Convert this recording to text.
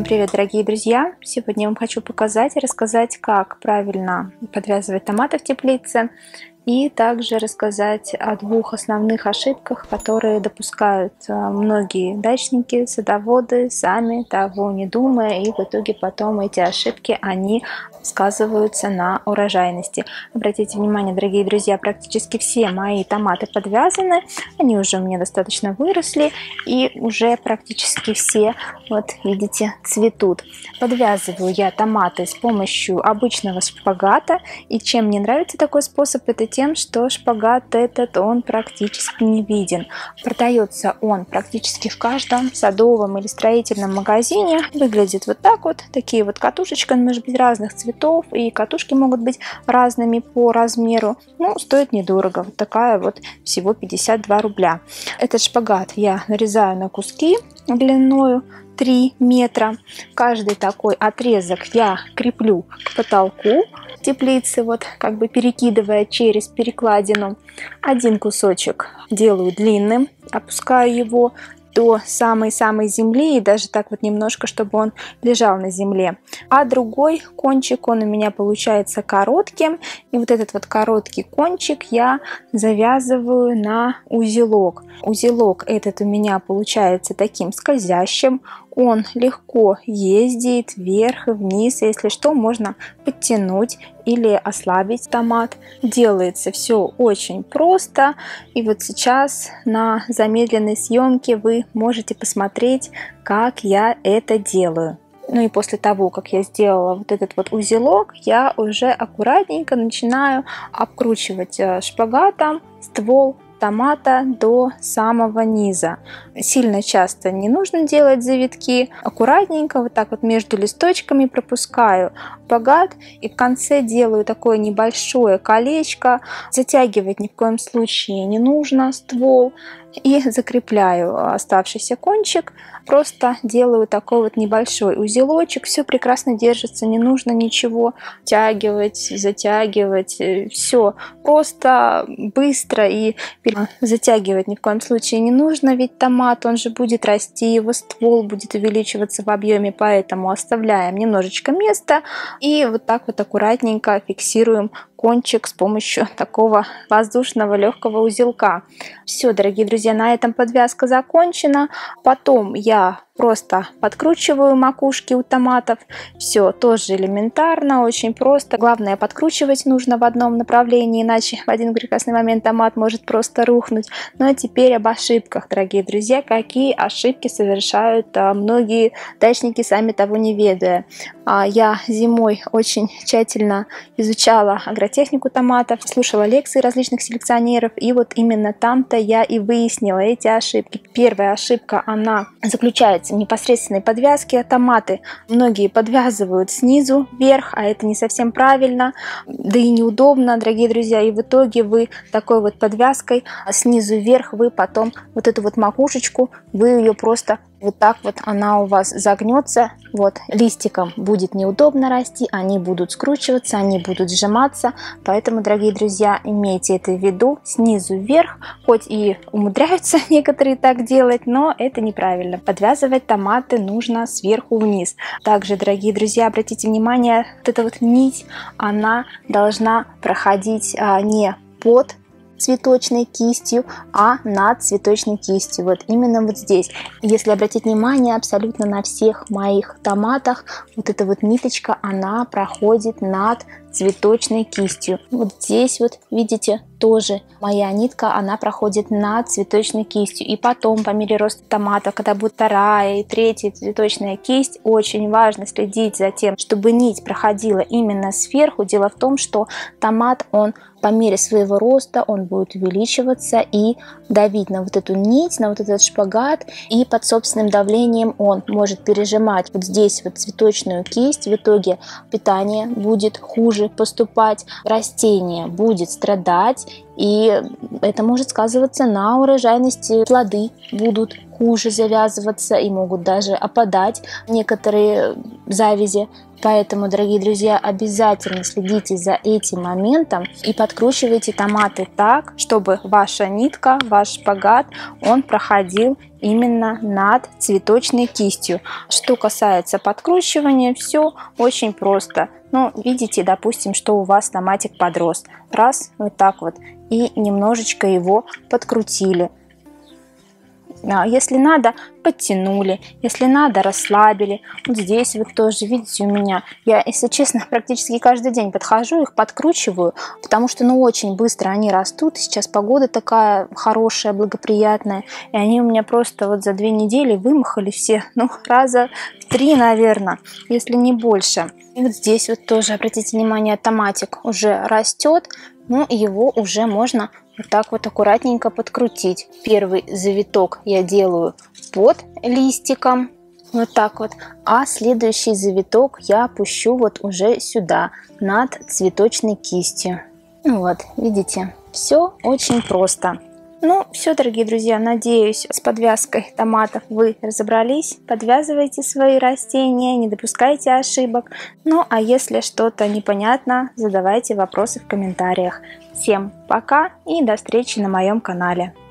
привет, дорогие друзья! Сегодня я вам хочу показать и рассказать, как правильно подвязывать томаты в теплице, и также рассказать о двух основных ошибках, которые допускают многие дачники, садоводы, сами того не думая, и в итоге потом эти ошибки, они сказываются на урожайности. Обратите внимание, дорогие друзья, практически все мои томаты подвязаны, они уже у меня достаточно выросли, и уже практически все, вот видите, цветут. Подвязываю я томаты с помощью обычного шпагата, и чем мне нравится такой способ, это тем, что шпагат этот, он практически не виден. Продается он практически в каждом садовом или строительном магазине. Выглядит вот так вот, такие вот катушечки, он может быть разных цветов, и катушки могут быть разными по размеру. Ну, стоит недорого, вот такая вот, всего 52 рубля. Этот шпагат я нарезаю на куски длиною 3 метра. Каждый такой отрезок я креплю к потолку теплицы, вот как бы перекидывая через перекладину. Один кусочек делаю длинным, опускаю его до самой-самой земли, и даже так вот немножко, чтобы он лежал на земле. А другой кончик, он у меня получается коротким, и вот этот вот короткий кончик я завязываю на узелок. Узелок этот у меня получается таким скользящим, он легко ездит вверх и вниз, если что, можно подтянуть или ослабить томат. Делается все очень просто, и вот сейчас на замедленной съемке вы можете посмотреть, как я это делаю. Ну и после того, как я сделала вот этот вот узелок, я уже аккуратненько начинаю обкручивать шпагатом ствол томата до самого низа. Сильно часто не нужно делать завитки, аккуратненько вот так вот между листочками пропускаю шпагат, и в конце делаю такое небольшое колечко. Затягивать ни в коем случае не нужно ствол, и закрепляю оставшийся кончик, просто делаю такой вот небольшой узелочек. Все прекрасно держится, не нужно ничего тягивать, затягивать, все просто быстро, и затягивать ни в коем случае не нужно, ведь томат, он же будет расти, его ствол будет увеличиваться в объеме, поэтому оставляем немножечко места и вот так вот аккуратненько фиксируем кончик с помощью такого воздушного легкого узелка. Все, дорогие друзья, на этом подвязка закончена. Потом я просто подкручиваю макушки у томатов. Все тоже элементарно, очень просто. Главное, подкручивать нужно в одном направлении, иначе в один прекрасный момент томат может просто рухнуть. Ну а теперь об ошибках, дорогие друзья. Какие ошибки совершают многие дачники, сами того не ведая. Я зимой очень тщательно изучала агротехнику томатов, слушала лекции различных селекционеров, и вот именно там-то я и выяснила эти ошибки. Первая ошибка, она заключается в непосредственной подвязке. Томаты многие подвязывают снизу вверх, а это не совсем правильно, да и неудобно, дорогие друзья, и в итоге вы такой вот подвязкой снизу вверх, вы потом вот эту вот макушечку, вы ее просто вот так вот, она у вас загнется, вот листиком будет неудобно расти, они будут скручиваться, они будут сжиматься, поэтому, дорогие друзья, имейте это в виду, снизу вверх, хоть и умудряются некоторые так делать, но это неправильно. Подвязывать томаты нужно сверху вниз. Также, дорогие друзья, обратите внимание, вот эта вот нить, она должна проходить не под цветочной кистью, а над цветочной кистью. Вот именно вот здесь. Если обратить внимание, абсолютно на всех моих томатах вот эта вот ниточка, она проходит над цветочной кистью. Вот здесь вот, видите, тоже моя нитка, она проходит над цветочной кистью. И потом, по мере роста томата, когда будет вторая и третья цветочная кисть, очень важно следить за тем, чтобы нить проходила именно сверху. Дело в том, что томат, он по мере своего роста, он будет увеличиваться и давить на вот эту нить, на вот этот шпагат, и под собственным давлением он может пережимать вот здесь вот цветочную кисть. В итоге питание будет хуже поступать, растение будет страдать, и это может сказываться на урожайности. Плоды будут хуже завязываться и могут даже опадать некоторые завязи. Поэтому, дорогие друзья, обязательно следите за этим моментом и подкручивайте томаты так, чтобы ваша нитка, ваш шпагат, он проходил именно над цветочной кистью. Что касается подкручивания, все очень просто. Ну, видите, допустим, что у вас томатик подрос. Раз, вот так вот, и немножечко его подкрутили. Если надо, подтянули, если надо, расслабили. Вот здесь вот тоже, видите, у меня, я, если честно, практически каждый день подхожу, их подкручиваю, потому что, ну, очень быстро они растут. Сейчас погода такая хорошая, благоприятная, и они у меня просто вот за 2 недели вымахали все, ну, раза в 3, наверное, если не больше. И вот здесь вот тоже, обратите внимание, томатик уже растет, ну, его уже можно вот так вот аккуратненько подкрутить. Первый завиток я делаю под листиком, вот так вот, а следующий завиток я опущу вот уже сюда, над цветочной кистью. Ну вот, видите, все очень просто. Ну, все, дорогие друзья, надеюсь, с подвязкой томатов вы разобрались. Подвязывайте свои растения, не допускайте ошибок. Ну, а если что-то непонятно, задавайте вопросы в комментариях. Всем пока и до встречи на моем канале.